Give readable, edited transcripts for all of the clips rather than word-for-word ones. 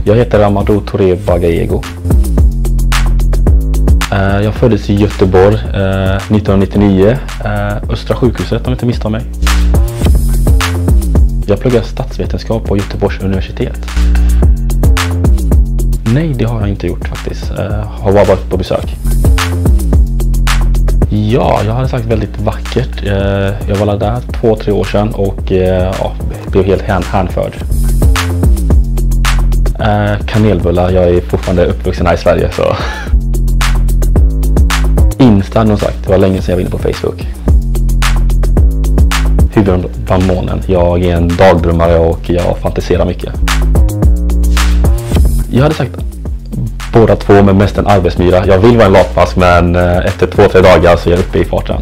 Jag heter Amadou Touré Bagayego. Jag föddes i Göteborg 1999, Östra sjukhuset om jag inte misstar mig. Jag pluggar statsvetenskap på Göteborgs universitet. Nej, det har jag inte gjort faktiskt. Har bara varit på besök. Ja, jag hade sagt väldigt vackert. Jag var där 2-3 år sedan och blev helt hänförd. Kanelbullar, jag är fortfarande uppvuxen här i Sverige så. Insta har sagt, det var länge sedan jag var inne på Facebook. Huvuden bland månen, jag är en dagdrömmare och jag fantiserar mycket. Jag hade sagt båda två, men mest en arbetsmyra. Jag vill vara en latmask, men efter 2-3 dagar så är jag uppe i farten.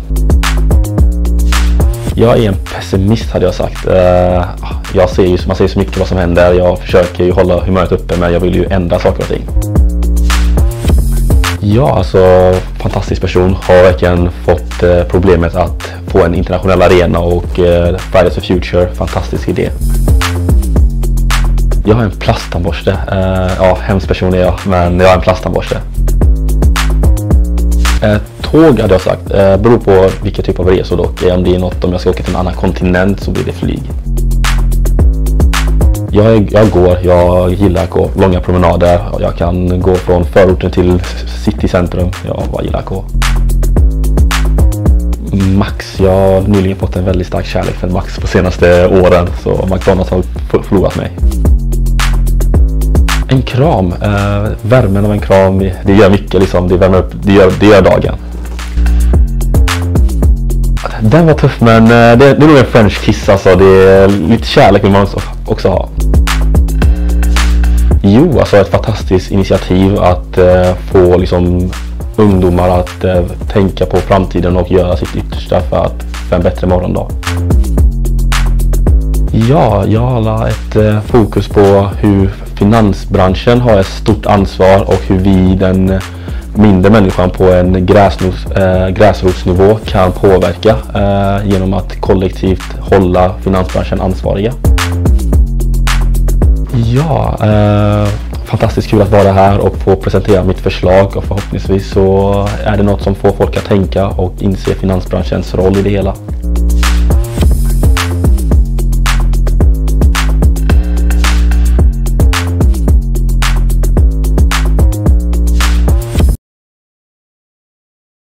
Jag är en pessimist hade jag sagt. Man ser så mycket vad som händer. Jag försöker ju hålla humöret uppe, men jag vill ju ändra saker och ting. Ja, alltså fantastisk person. Har verkligen fått problemet att få en internationell arena och Fridays for Future, fantastisk idé. Jag har en plasttandborste. Hemsk person är jag, men jag har en plasttandborste. Tåg hade jag sagt. Beror på vilken typ av resor dock. Om det är något, om jag ska åka till en annan kontinent så blir det flyg. Jag gillar att gå långa promenader. Jag kan gå från förorten till citycentrum. Jag bara gillar att gå. Max, jag har nyligen fått en väldigt stark kärlek för Max på senaste åren. Så McDonalds har förlorat mig. En kram, värmen av en kram, det gör mycket liksom, det värmer upp, det gör dagen. Den var tuff, men det är nog en French kiss alltså, det är lite kärlek vill man också ha. Jo, alltså ett fantastiskt initiativ att få liksom ungdomar att tänka på framtiden och göra sitt yttersta för en bättre morgondag. Ja, jag har ett fokus på hur finansbranschen har ett stort ansvar och hur vi, den mindre människan på en gräsrotsnivå, kan påverka genom att kollektivt hålla finansbranschen ansvariga. Ja, fantastiskt kul att vara här och få presentera mitt förslag, och förhoppningsvis så är det något som får folk att tänka och inse finansbranschens roll i det hela.